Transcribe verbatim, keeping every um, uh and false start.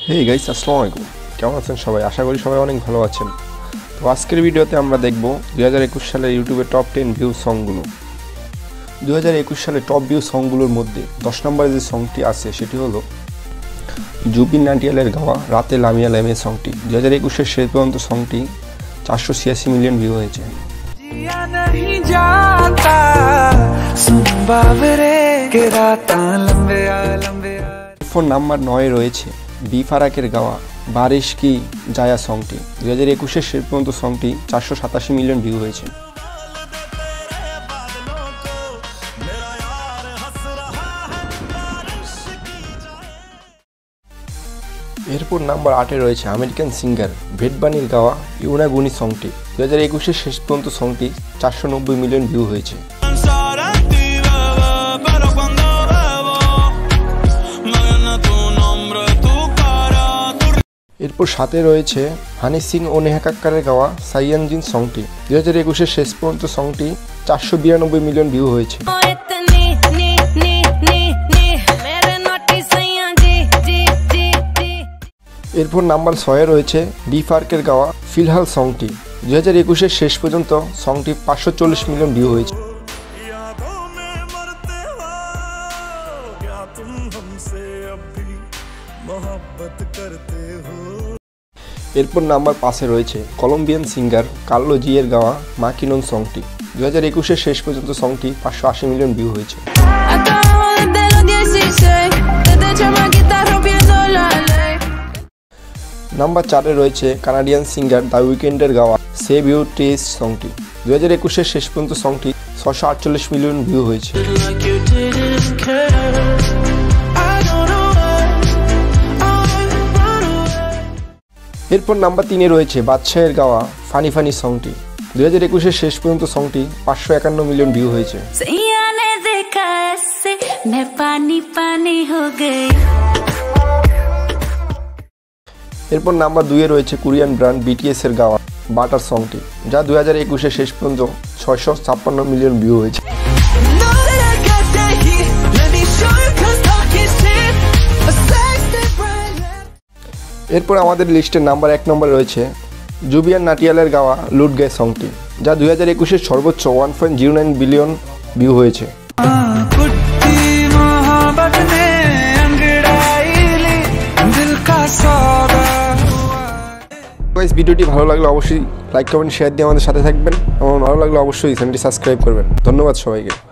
Hey guys, আসসালামু আলাইকুম। কেমন আছেন সবাই? আশা করি সবাই অনেক ভালো আছেন। তো আজকের ভিডিওতে আমরা দেখব দুই হাজার একুশ সালের ইউটিউবে টপ টেন ভিউ সংগুলো। দুই হাজার একুশ সালে টপ ভিউ সংগুলোর মধ্যে দশ নম্বরে যে সংটি আছে সেটি হলো জুবিন নাটিয়ালের গাওয়া রাতে লামিয়া লামে সংটি। দুই হাজার একুশের শেষ পর্যন্ত সংটি চারশো ছিয়াশি মিলিয়ন ভিউ হয়েছে। ফোন নাম্বার নয় রয়েছে বি ফারাকের গাওয়া বারিশ কি জায়া সংটি। দুই হাজার একুশের শেষ পর্যন্ত সংটি চারশো সাতাশি মিলিয়ন ভিউ হয়েছে। এরপর নাম্বার আটে রয়েছে আমেরিকান সিঙ্গার ভেটবানির গাওয়া ইউনাগুনি সংটি। দুই হাজার একুশের শেষ পর্যন্ত সংটি চারশো নব্বই মিলিয়ন ভিউ হয়েছে। এরপর সাথে রয়েছে হানি সিং ও নেহা কাক্কারের গাওয়া সাইয়ানজিন সংটি। দুই হাজার একুশের শেষ পর্যন্ত সংটি চারশো বিরানব্বই মিলিয়ন ভিউ হয়েছে। এরপর নাম্বার ছয়ে রয়েছে বি ফারাকের গাওয়া ফিলহাল সংটি। দুই হাজার একুশের শেষ পর্যন্ত সংটি পাঁচশো চল্লিশ মিলিয়ন ভিউ হয়েছে। এরপর নাম্বার পাঁচে রয়েছে কলম্বিয়ান সিঙ্গার কার্লো জি এর গাওয়া মাকিনন সংটি। দুই হাজার একুশের শেষ পর্যন্ত সংটি পাঁচশো আশি মিলিয়ন ভিউ হয়েছে। নাম্বার চারে রয়েছে কানাডিয়ান সিঙ্গার দ্য উইকেন্ডের গাওয়া সেভ ইউ টেস্ট সংটি। দুই হাজার একুশের শেষ পর্যন্ত সংটি ছশো আটচল্লিশ মিলিয়ন ভিউ হয়েছে। এরপর নাম্বার তিনে রয়েছে বাদশাহের গাওয়া ফানি ফানি সংটি। দুই হাজার একুশের শেষ পর্যন্ত সংটি পাঁচশো একান্ন মিলিয়ন ভিউ হয়েছে। এরপর নাম্বার দুইয়ে রয়েছে কোরিয়ান ব্র্যান্ড বিটিএস এর গাওয়া বাটার সংটি, যা দুই হাজার একুশের শেষ পর্যন্ত ছয়শো ছাপ্পান্ন মিলিয়ন ভিউ হয়েছে। এরপর আমাদের লিস্টের নাম্বার এক নম্বরে রয়েছে জুবিয়ান নাটিয়ালের গাওয়া লুট গে সংটি, যা দুই হাজার একুশের সর্বোচ্চ one point zero nine billion view হয়েছে। ভিডিওটি ভালো লাগলে অবশ্যই লাইক কমেন্ট শেয়ার দিয়ে আমাদের সাথে থাকবেন এবং ভালো লাগলে অবশ্যই চ্যানেলটি সাবস্ক্রাইব করবেন। ধন্যবাদ সবাইকে।